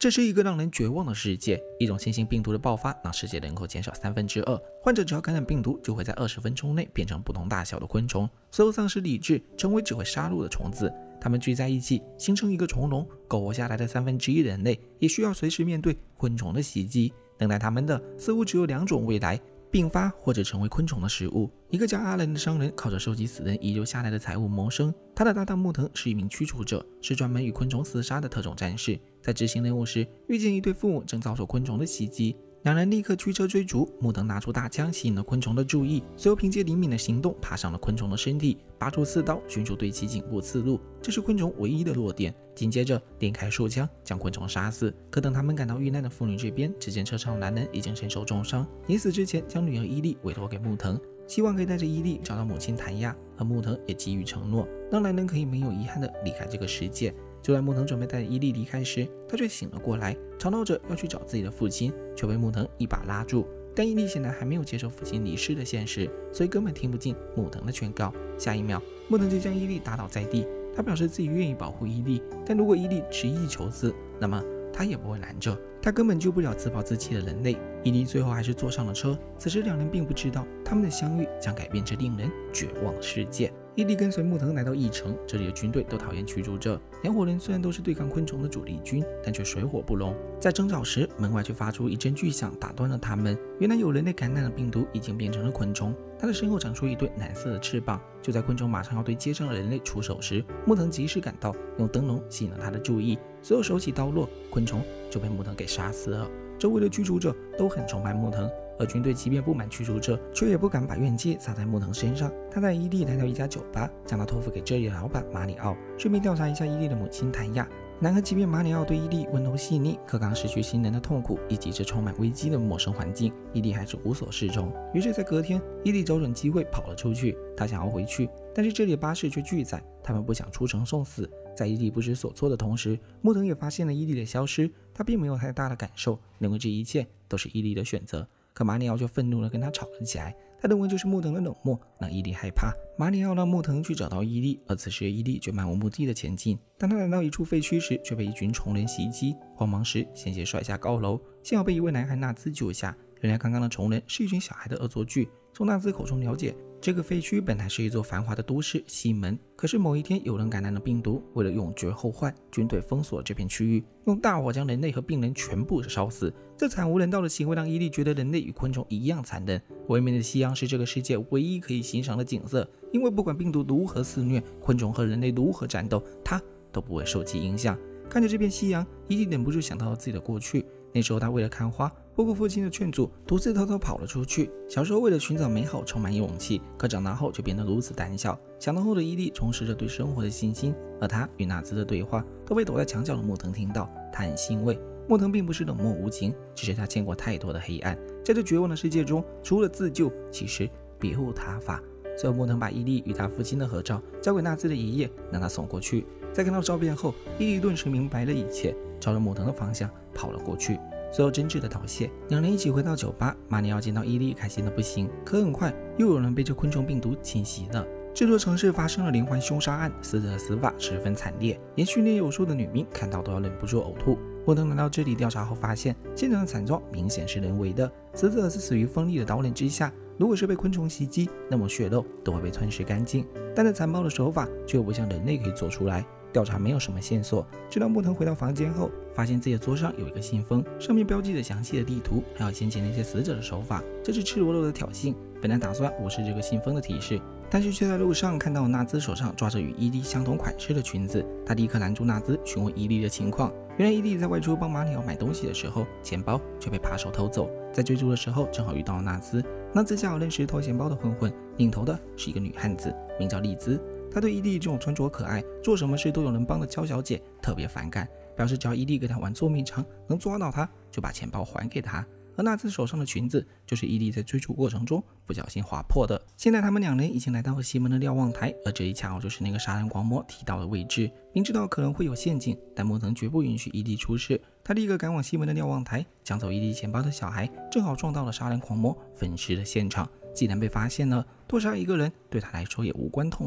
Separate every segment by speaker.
Speaker 1: 这是一个让人绝望的世界，一种新型病毒的爆发让世界人口减少2/3，患者只要感染病毒，就会在20分钟内变成不同大小的昆虫，所有丧失理智，成为只会杀戮的虫子。它们聚在一起，形成一个虫笼，苟活下来的1/3人类也需要随时面对昆虫的袭击。等待他们的似乎只有2种未来：病发或者成为昆虫的食物。一个叫阿兰的商人靠着收集死人遗留下来的财物谋生，他的搭档木藤是一名驱除者，是专门与昆虫厮杀的特种战士。在执行任务时，遇见一对父母正遭受昆虫的袭击，两人立刻驱车追逐。木藤拿出大枪吸引了昆虫的注意，随后凭借灵敏的行动爬上了昆虫的身体，拔出刺刀，迅速对其颈部刺入，这是昆虫唯一的弱点。紧接着点开手枪将昆虫杀死。可等他们赶到遇难的妇女这边，只见车上的男人已经身受重伤，临死之前将女儿伊利委托给木藤，希望可以带着伊利找到母亲谭亚，而木藤也给予承诺，让男人可以没有遗憾地离开这个世界。就在木藤准备带着伊利离开时，他却醒了过来，吵闹着要去找自己的父亲，却被木藤一把拉住。但伊利显然还没有接受父亲离世的现实，所以根本听不进木藤的劝告。下一秒，木藤就将伊利打倒在地，他表示自己愿意保护伊利，但如果伊利执意求死，那么他也不会拦着。他根本救不了自暴自弃的人类。伊利最后还是坐上了车。此时两人并不知道，他们的相遇将改变这令人绝望的世界。伊利跟随木藤来到异城，这里的军队都讨厌驱逐者。两伙人虽然都是对抗昆虫的主力军，但却水火不容。在争吵时，门外却发出一阵巨响，打断了他们。原来有人类感染的病毒已经变成了昆虫，他的身后长出一对蓝色的翅膀。就在昆虫马上要对街上的人类出手时，木藤及时赶到，用灯笼吸引了他的注意。随后手起刀落，昆虫就被木藤给杀死了。周围的驱逐者都很崇拜木藤，而军队即便不满驱逐者，却也不敢把怨气撒在木藤身上。他带伊利来到一家酒吧，将他托付给这里的老板马里奥，顺便调查一下伊利的母亲谭亚。然而即便马里奥对伊利温柔细腻，可刚失去亲人的痛苦以及这充满危机的陌生环境，伊利还是无所适从。于是在隔天，伊利找准机会跑了出去，他想要回去，但是这里的巴士却拒载，他们不想出城送死。在伊利不知所措的同时，木藤也发现了伊利的消失，他并没有太大的感受，认为这一切都是伊利的选择。可马里奥却愤怒地跟他吵了起来，他认为就是木藤的冷漠让伊利害怕。马里奥让木藤去找到伊利，而此时伊利却漫无目的地前进。当他来到一处废墟时，却被一群虫人袭击，慌忙时险些摔下高楼，幸好被一位男孩纳兹救下。原来刚刚的虫人是一群小孩的恶作剧。从纳兹口中了解，这个废墟本来是一座繁华的都市西门，可是某一天有人感染了病毒，为了永绝后患，军队封锁了这片区域，用大火将人类和病人全部烧死。这惨无人道的行为让伊利觉得人类与昆虫一样残忍。唯美的夕阳是这个世界唯一可以欣赏的景色，因为不管病毒如何肆虐，昆虫和人类如何战斗，它都不会受其影响。看着这片夕阳，伊利忍不住想到了自己的过去。那时候他为了看花，不顾父亲的劝阻，独自偷偷跑了出去。小时候为了寻找美好充满勇气，可长大后却变得如此胆小。长大后的伊利重拾着对生活的信心，而他与纳兹的对话都被躲在墙角的木藤听到，他很欣慰。木藤并不是冷漠无情，只是他见过太多的黑暗，在这绝望的世界中，除了自救，其实别无他法。最后木藤把伊利与他父亲的合照交给纳兹的爷爷，让他送过去。在看到照片后，伊利顿时明白了一切，朝着木藤的方向跑了过去。最后真挚的道谢，两人一起回到酒吧。马里奥见到伊利开心的不行，可很快又有人被这昆虫病毒侵袭了。这座城市发生了连环凶杀案，死者的死法十分惨烈，连训练有素的女兵看到都要忍不住呕吐。木藤来到这里调查后发现，现场的惨状明显是人为的，死者是死于锋利的刀刃之下，如果是被昆虫袭击，那么血肉都会被吞噬干净，但这残暴的手法却又不像人类可以做出来。调查没有什么线索，直到木藤回到房间后，发现自己的桌上有一个信封，上面标记着详细的地图，还有先前那些死者的手法，这是赤裸裸的挑衅。本来打算无视这个信封的提示，但是却在路上看到纳兹手上抓着与伊利相同款式的裙子，他立刻拦住纳兹，询问伊利的情况。原来伊利在外出帮马里奥买东西的时候，钱包却被扒手偷走，在追逐的时候正好遇到了纳兹。纳兹恰好认识偷钱包的混混，领头的是一个女汉子，名叫丽兹。他对伊利这种穿着可爱、做什么事都有人帮的娇小姐特别反感，表示只要伊利跟他玩捉迷藏，能抓到他就把钱包还给他。而纳兹手上的裙子就是伊利在追逐过程中不小心划破的。现在他们两人已经来到了西门的瞭望台，而这里恰好就是那个杀人狂魔提到的位置。明知道可能会有陷阱，但木藤绝不允许伊利出事。他立刻赶往西门的瞭望台，抢走伊利钱包的小孩正好撞到了杀人狂魔分尸的现场。既然被发现了，多杀一个人对他来说也无关痛痒。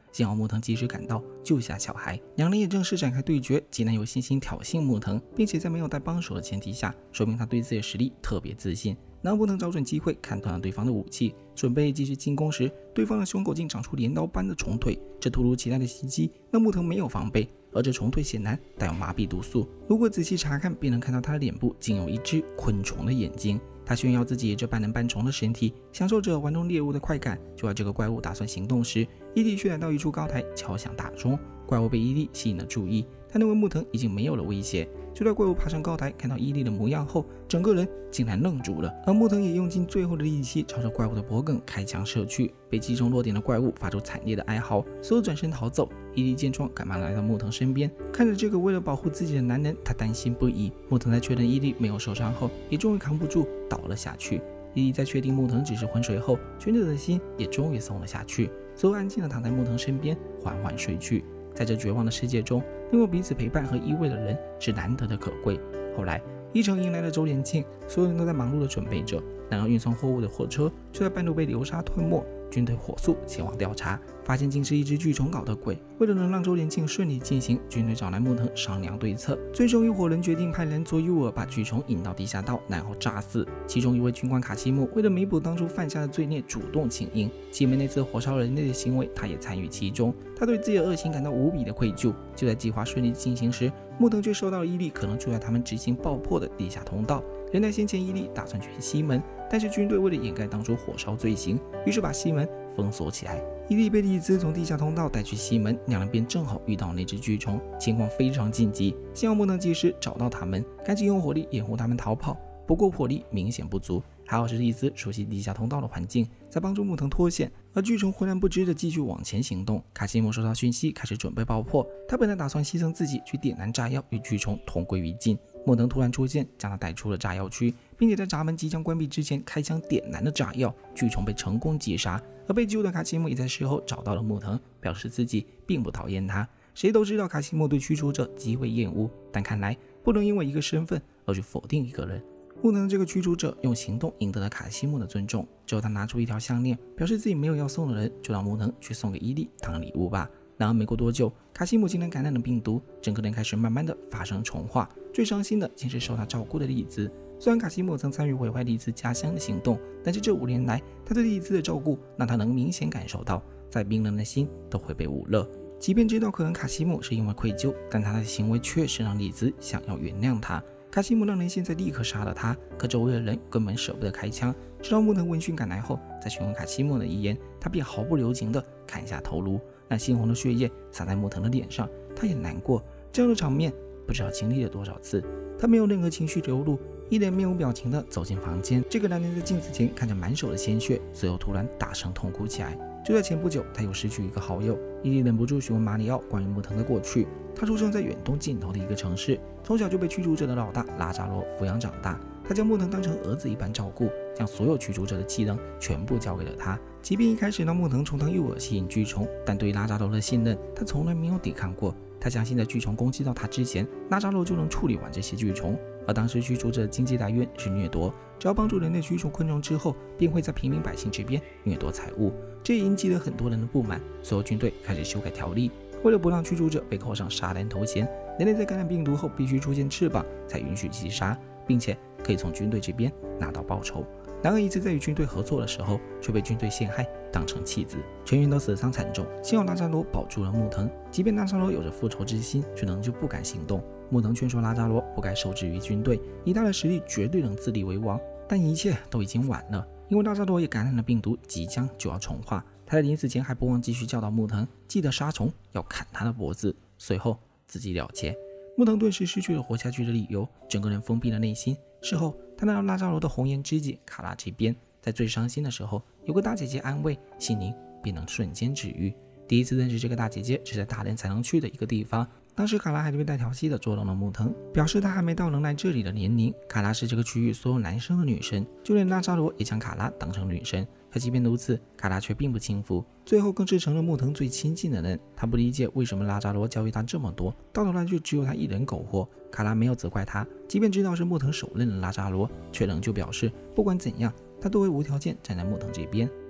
Speaker 1: 幸好木藤及时赶到救下小孩，两人也正式展开对决。吉南有信心挑衅木藤，并且在没有带帮手的前提下，说明他对自己的实力特别自信。然后木藤找准机会砍断了对方的武器，准备继续进攻时，对方的胸口竟长出镰刀般的虫腿，这突如其来的袭击让木藤没有防备，而这虫腿显然带有麻痹毒素，如果仔细查看便能看到他的脸部竟有一只昆虫的眼睛。他炫耀自己这半人半虫的身体，享受着玩弄猎物的快感。就在这个怪物打算行动时，伊利却来到一处高台敲响大钟。怪物被伊利吸引了注意，他认为木藤已经没有了威胁。就在怪物爬上高台，看到伊利的模样后，整个人竟然愣住了。而木藤也用尽最后的力气朝着怪物的脖颈开枪射去，被击中落点的怪物发出惨烈的哀嚎，所有转身逃走。伊利见状，赶忙来到木藤身边，看着这个为了保护自己的男人，他担心不已。木藤在确认伊利没有受伤后，也终于扛不住倒了下去。伊利在确定木藤只是昏睡后，群者的心也终于松了下去，所有安静地躺在木藤身边，缓缓睡去。在这绝望的世界中，能有彼此陪伴和依偎的人是难得的可贵。后来，一城迎来了周年庆，所有人都在忙碌地准备着。然而，运送货物的货车却在半路被流沙吞没。军队火速前往调查，发现竟是一只巨虫搞的鬼。为了能让周年庆顺利进行，军队找来木藤商量对策。最终，一伙人决定派人做诱饵，把巨虫引到地下道，然后炸死。其中一位军官卡西莫为了弥补当初犯下的罪孽，主动请缨。西门那次火烧人类的行为，他也参与其中。他对自己的恶行感到无比的愧疚。就在计划顺利进行时，木藤却收到了伊利可能就在他们执行爆破的地下通道。原来先前伊利打算去西门，但是军队为了掩盖当初火烧罪行，于是把西门封锁起来。伊利被利兹从地下通道带去西门，两人便正好遇到那只巨虫，情况非常紧急。幸好木藤及时找到他们，赶紧用火力掩护他们逃跑。不过火力明显不足，还好是利兹熟悉地下通道的环境，才帮助木藤脱险。而巨虫浑然不知的继续往前行动。卡西莫收到讯息，开始准备爆破。他本来打算牺牲自己去点燃炸药，与巨虫同归于尽。木藤突然出现，将他带出了炸药区，并且在闸门即将关闭之前开枪点燃了炸药，巨虫被成功击杀。而被救的卡西莫也在事后找到了木藤，表示自己并不讨厌他。谁都知道卡西莫对驱逐者极为厌恶，但看来不能因为一个身份而去否定一个人。木藤这个驱逐者用行动赢得了卡西莫的尊重，之后他拿出一条项链，表示自己没有要送的人，就让木藤去送给伊利当礼物吧。然而没过多久，卡西莫竟然感染了病毒，整个人开始慢慢的发生重化。最伤心的竟是受他照顾的利兹。虽然卡西莫曾参与毁坏利兹家乡的行动，但是这5年来他对利兹的照顾让他能明显感受到，再冰冷的心都会被捂热。即便知道可能卡西莫是因为愧疚，但他的行为确实让利兹想要原谅他。卡西莫让人现在立刻杀了他，可周围的人根本舍不得开枪。直到木藤闻讯赶来后，在询问卡西莫的遗言，他便毫不留情地砍下头颅，那猩红的血液洒在木藤的脸上，他也难过。这样的场面不知道经历了多少次。他没有任何情绪流露，一脸面无表情地走进房间。这个男人在镜子前看着满手的鲜血，随后突然大声痛哭起来。就在前不久，他又失去一个好友。伊利忍不住询问马里奥关于木藤的过去。他出生在远东尽头的一个城市，从小就被驱逐者的老大拉扎罗抚养长大。他将木藤当成儿子一般照顾，将所有驱逐者的技能全部交给了他。即便一开始让木藤充当诱饵吸引巨虫，但对于拉扎罗的信任，他从来没有抵抗过。他相信在巨虫攻击到他之前，拉扎罗就能处理完这些巨虫。而当时驱逐者的经济来源是掠夺，只要帮助人类驱除昆虫之后，便会在平民百姓这边掠夺财物，这也引起了很多人的不满。所有军队开始修改条例，为了不让驱逐者被扣上杀人头衔，人类在感染病毒后必须出现翅膀才允许击杀，并且可以从军队这边拿到报酬。然而一次在与军队合作的时候，却被军队陷害，当成弃子，全员都死伤惨重。幸好拉扎罗保住了木藤，即便拉扎罗有着复仇之心，却仍旧不敢行动。木藤劝说拉扎罗不该受制于军队，以他的实力绝对能自立为王。但一切都已经晚了，因为拉扎罗也感染了病毒，即将就要重化。他在临死前还不忘继续教导木藤，记得杀虫要砍他的脖子，随后自己了结。木藤顿时失去了活下去的理由，整个人封闭了内心。事后他来到拉扎罗的红颜知己卡拉这边，在最伤心的时候，有个大姐姐安慰，心灵便能瞬间治愈。第一次认识这个大姐姐是在大人才能去的一个地方，当时卡拉还略带调戏的捉弄了木藤，表示她还没到能来这里的年龄。卡拉是这个区域所有男生的女神，就连拉扎罗也将卡拉当成女神。可即便如此，卡拉却并不轻浮，最后更是成了木藤最亲近的人。他不理解为什么拉扎罗教育他这么多，到头来却只有他一人苟活。卡拉没有责怪他，即便知道是木藤手刃了拉扎罗，却仍旧表示不管怎样，他都会无条件站在木藤这边。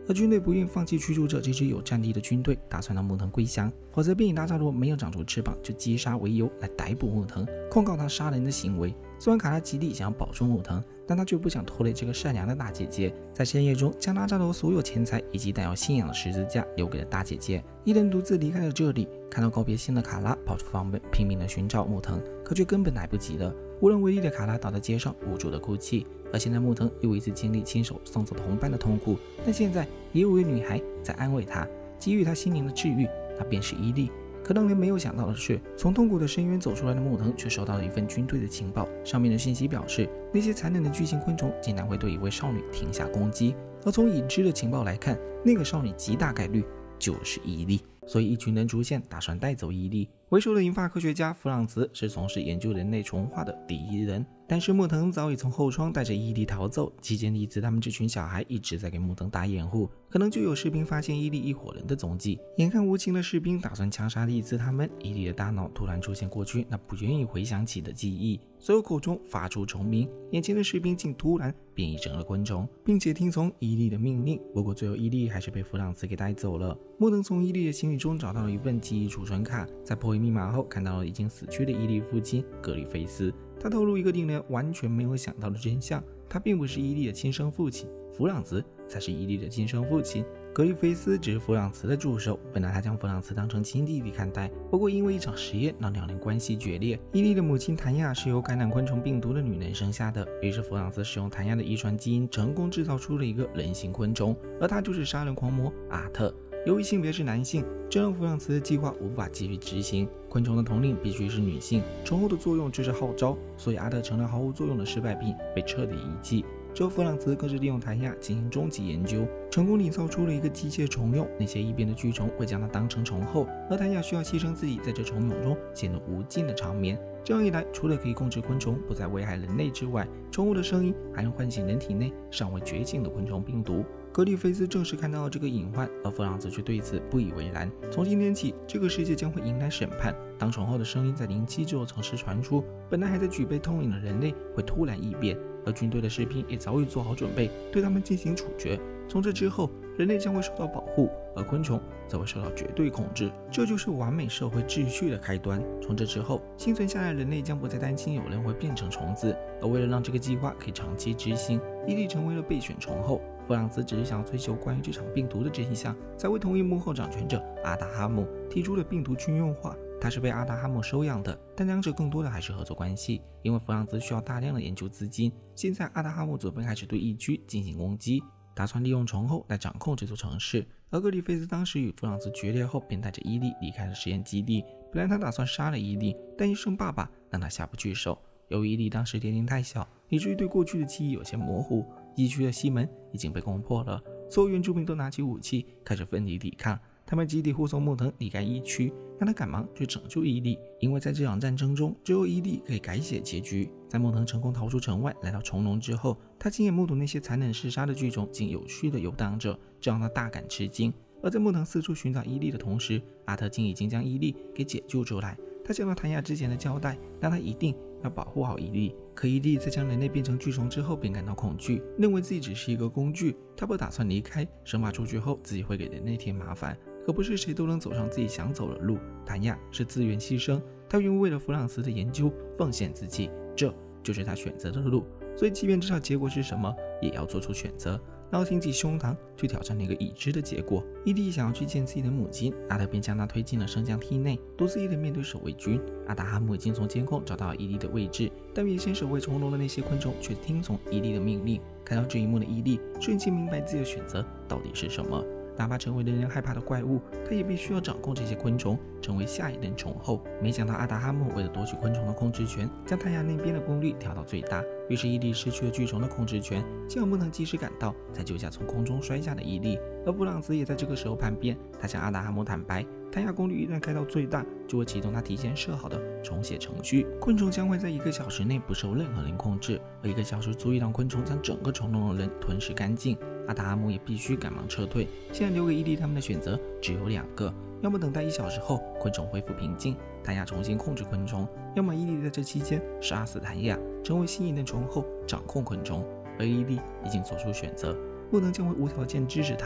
Speaker 1: 而军队不愿放弃驱逐者这支有战力的军队，打算让木藤归降，否则便以拉扎罗没有长出翅膀就击杀为由来逮捕木藤，控告他杀人的行为。虽然卡拉极力想要保住木藤，但他却不想拖累这个善良的大姐姐，在深夜中将拉扎罗所有钱财以及带有信仰的十字架留给了大姐姐，一人独自离开了这里。看到告别先的卡拉跑出房门，拼命的寻找木藤，可却根本来不及了。无能为力的卡拉倒在街上无助的哭泣，而现在木藤又一次经历亲手送走同伴的痛苦，但现在也有位女孩在安慰他，给予他心灵的治愈，那便是伊利。可让人没有想到的是，从痛苦的深渊走出来的木藤却收到了一份军队的情报，上面的信息表示，那些残忍的巨型昆虫竟然会对一位少女停下攻击，而从已知的情报来看，那个少女极大概率就是伊利。所以一群人出现，打算带走伊利。为首的银发科学家弗朗茨是从事研究人类虫化的第一人，但是木藤早已从后窗带着伊利逃走，期间利兹他们这群小孩一直在给木藤打掩护，可能就有士兵发现伊利一伙人的踪迹。眼看无情的士兵打算枪杀利兹他们，伊利的大脑突然出现过去那不愿意回想起的记忆，所有口中发出虫鸣，眼前的士兵竟突然变异成了昆虫，并且听从伊利的命令。不过最后伊利还是被弗朗茨给带走了。木藤从伊利的行李中找到了一份记忆储存卡，在破译密码后看到了已经死去的伊利父亲格里菲斯，他透露一个令人完全没有想到的真相，他并不是伊利的亲生父亲，弗朗茨才是伊利的亲生父亲。格里菲斯只是弗朗茨的助手，本来他将弗朗茨当成亲弟弟看待，不过因为一场实验让两人关系决裂。伊利的母亲谭亚是由感染昆虫病毒的女人生下的，于是弗朗茨使用谭亚的遗传基因成功制造出了一个人形昆虫，而他就是杀人狂魔阿特。由于性别是男性，这让弗朗茨的计划无法继续执行。昆虫的统领必须是女性，虫后的作用就是号召，所以阿特成了毫无作用的失败品，被彻底遗弃。之后弗朗茨更是利用谭亚进行终极研究，成功拟造出了一个机械虫蛹，那些异变的巨虫会将它当成虫后，而谭亚需要牺牲自己，在这虫蛹中陷入无尽的长眠。这样一来，除了可以控制昆虫不再危害人类之外，宠物的声音还能唤醒人体内尚未觉醒的昆虫病毒。格里菲斯正是看到了这个隐患，而弗朗茨却对此不以为然。从今天起，这个世界将会迎来审判。当宠后的声音在07这座城市传出，本来还在举杯痛饮的人类会突然异变，而军队的士兵也早已做好准备，对他们进行处决。从这之后，人类将会受到保护，而昆虫则会受到绝对控制。这就是完美社会秩序的开端。从这之后，幸存下来的人类将不再担心有人会变成虫子。而为了让这个计划可以长期执行，伊利成为了备选虫后。弗朗茨只是想追求关于这场病毒的真相，才会同意幕后掌权者阿达哈姆提出了病毒军用化。他是被阿达哈姆收养的，但两者更多的还是合作关系，因为弗朗茨需要大量的研究资金。现在阿达哈姆准备开始对疫区进行攻击，打算利用虫后来掌控这座城市。而格里菲斯当时与弗朗茨决裂后，便带着伊利离开了实验基地。本来他打算杀了伊利，但医生爸爸让他下不去手。由于伊利当时年龄太小，以至于对过去的记忆有些模糊，疫区的西门已经被攻破了，所有原住民都拿起武器开始奋力抵抗。他们集体护送木藤离开疫区，让他赶忙去拯救伊利，因为在这场战争中，只有伊利可以改写结局。在木藤成功逃出城外，来到虫笼之后，他亲眼目睹那些残忍嗜杀的巨种竟有序地游荡着，这让他大感吃惊。而在木藤四处寻找伊利的同时，阿特竟已经将伊利给解救出来。他想到谭亚之前的交代，让他一定要保护好伊利。可伊利在将人类变成巨虫之后便感到恐惧，认为自己只是一个工具，他不打算离开，生怕出去后自己会给人类添麻烦。可不是谁都能走上自己想走的路，谭亚是自愿牺牲，他愿意为了弗朗茨的研究奉献自己，这就是他选择的路。所以即便知道结果是什么，也要做出选择，然后挺起胸膛去挑战那个已知的结果。伊利想要去见自己的母亲，阿特便将他推进了升降梯内，独自一人面对守卫军。阿达哈姆已经从监控找到了伊利的位置，但原先守卫虫笼的那些昆虫却听从伊利的命令。看到这一幕的伊利瞬间明白自己的选择到底是什么，哪怕成为令人害怕的怪物，他也必须要掌控这些昆虫，成为下一任虫后。没想到阿达哈姆为了夺取昆虫的控制权，将太阳那边的功率调到最大，于是伊利失去了巨虫的控制权，幸好木藤及时赶到，才救下从空中摔下的伊利。而弗朗茨也在这个时候叛变，他向阿达哈姆坦白，太阳功率一旦开到最大，就会启动他提前设好的重写程序，昆虫将会在1个小时内不受任何人控制，而1个小时足以让昆虫将整个虫笼的人吞噬干净。阿达哈姆也必须赶忙撤退，现在留给伊利他们的选择只有2个，要么等待1小时后昆虫恢复平静，谭亚重新控制昆虫，要么伊利在这期间杀死谭亚，成为新一任虫后掌控昆虫。而伊利已经做出选择，木藤将会无条件支持他。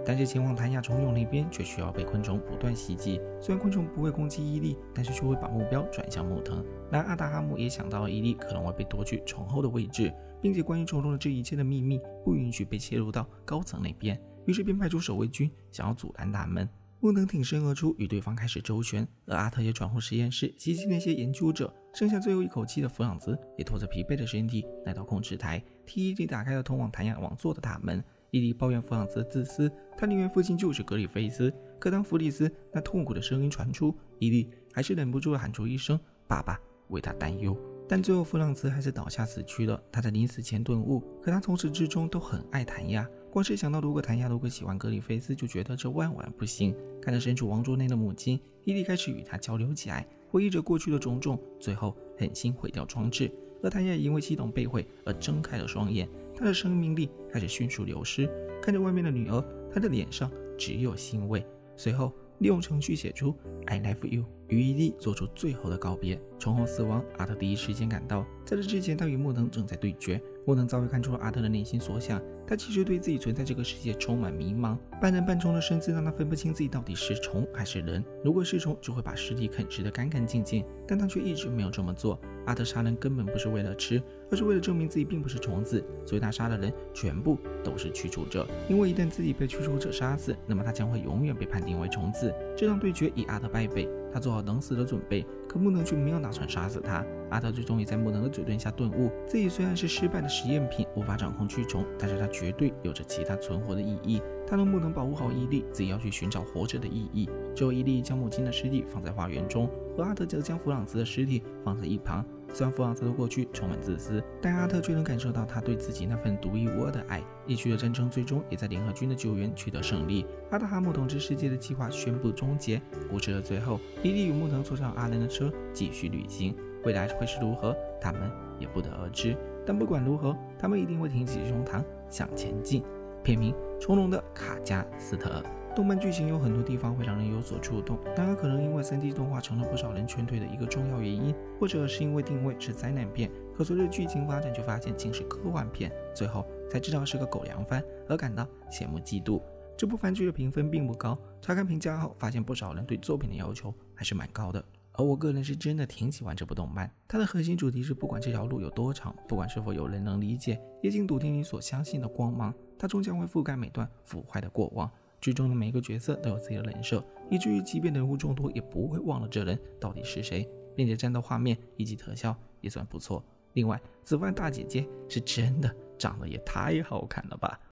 Speaker 1: 但是前往谭雅虫蛹那边却需要被昆虫不断袭击。虽然昆虫不会攻击伊利，但是却会把目标转向木藤。然而阿达哈姆也想到了伊利可能会被夺去虫后的位置，并且关于虫中的这一切的秘密不允许被泄露到高层那边，于是便派出守卫军想要阻拦他们。木藤挺身而出，与对方开始周旋，而阿特也转入实验室袭击那些研究者。剩下最后一口气的弗朗兹也拖着疲惫的身体来到控制台，替伊利打开了通往谭雅王座的大门。伊利抱怨弗朗兹自私，他宁愿父亲就是格里菲斯。可当弗里斯那痛苦的声音传出，伊利还是忍不住喊出一声爸爸，为他担忧。但最后弗朗兹还是倒下死去了。他在临死前顿悟，可他从始至终都很爱谭雅，光是想到如果谭雅喜欢格里菲斯，就觉得这万万不行。看着身处王座内的母亲，伊利开始与她交流起来，回忆着过去的种种，最后狠心毁掉装置。而谭雅也因为系统被毁而睁开了双眼，她的生命力开始迅速流失。看着外面的女儿，她的脸上只有欣慰。随后利用程序写出 I love you， 与伊利做出最后的告别。虫后死亡，阿特第一时间赶到，在这之前他与木藤正在对决。木藤早已看出了阿特的内心所想，他其实对自己存在这个世界充满迷茫，半人半虫的身子让他分不清自己到底是虫还是人。如果是虫，就会把尸体啃食得干干净净，但他却一直没有这么做。阿特杀人根本不是为了吃，而是为了证明自己并不是虫子，所以他杀的人全部都是驱除者。因为一旦自己被驱除者杀死，那么他将会永远被判定为虫子。这场对决以阿特败北，他做好等死的准备，可木藤却没有打算杀死他。阿特最终也在木藤的嘴遁下顿悟，自己虽然是失败的实验品，无法掌控蛆虫，但是他绝对有着其他存活的意义。他让木藤保护好伊利，自己要去寻找活着的意义。之后伊利将母亲的尸体放在花园中，而阿特则将弗朗兹的尸体放在一旁。虽然弗朗兹的过去充满自私，但阿特却能感受到他对自己那份独一无二的爱。疫区的战争最终也在联合军的救援取得胜利，阿达哈姆统治世界的计划宣布终结。故事的最后，伊利与木藤坐上阿兰的车继续旅行，未来会是如何，他们也不得而知。但不管如何，他们一定会挺起胸膛向前进。片名：从容的卡加斯特尔。动漫剧情有很多地方会让人有所触动，然而可能因为 3D 动画成了不少人劝退的一个重要原因，或者是因为定位是灾难片，可随着剧情发展却发现竟是科幻片，最后才知道是个狗粮番，而感到羡慕嫉妒。这部番剧的评分并不高，查看评价后发现不少人对作品的要求还是蛮高的。而我个人是真的挺喜欢这部动漫，它的核心主题是不管这条路有多长，不管是否有人能理解，也请笃定你所相信的光芒，它终将会覆盖每段腐坏的过往。剧中的每个角色都有自己的人设，以至于即便人物众多也不会忘了这人到底是谁，并且战斗画面以及特效也算不错。另外，紫饭大姐姐是真的长得也太好看了吧。